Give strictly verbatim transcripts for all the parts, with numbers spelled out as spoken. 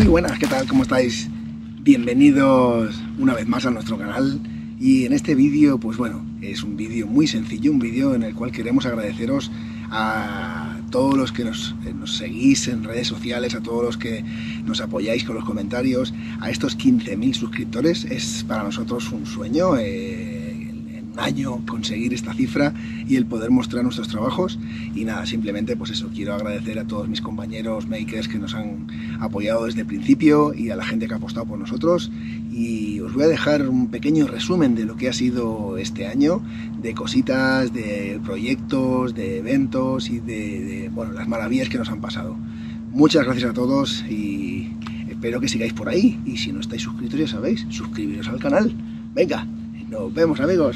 Muy buenas, ¿qué tal? ¿Cómo estáis? Bienvenidos una vez más a nuestro canal. Y en este vídeo, pues bueno, es un vídeo muy sencillo, un vídeo en el cual queremos agradeceros a todos los que nos, nos seguís en redes sociales, a todos los que nos apoyáis con los comentarios, a estos quince mil suscriptores. Es para nosotros un sueño, eh, en un año conseguir esta cifra y el poder mostrar nuestros trabajos. Y nada, simplemente pues eso, quiero agradecer a todos mis compañeros makers que nos han apoyado desde el principio y a la gente que ha apostado por nosotros. Y os voy a dejar un pequeño resumen de lo que ha sido este año, de cositas, de proyectos, de eventos y de, de bueno, las maravillas que nos han pasado. Muchas gracias a todos y espero que sigáis por ahí. Y si no estáis suscritos, ya sabéis, suscribiros al canal. Venga, nos vemos, amigos.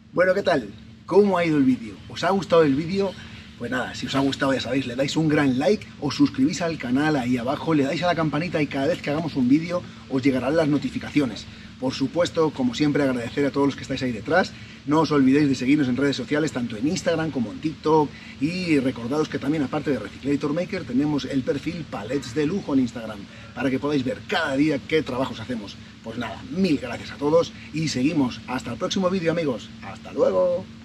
Bueno, ¿qué tal? ¿Cómo ha ido el vídeo? ¿Os ha gustado el vídeo? Pues nada, si os ha gustado ya sabéis, le dais un gran like, os suscribís al canal ahí abajo, le dais a la campanita y cada vez que hagamos un vídeo os llegarán las notificaciones. Por supuesto, como siempre, agradecer a todos los que estáis ahí detrás. No os olvidéis de seguirnos en redes sociales, tanto en Instagram como en TikTok. Y recordaros que también, aparte de Recyclator Maker, tenemos el perfil Palets de Lujo en Instagram, para que podáis ver cada día qué trabajos hacemos. Pues nada, mil gracias a todos y seguimos. Hasta el próximo vídeo, amigos. ¡Hasta luego!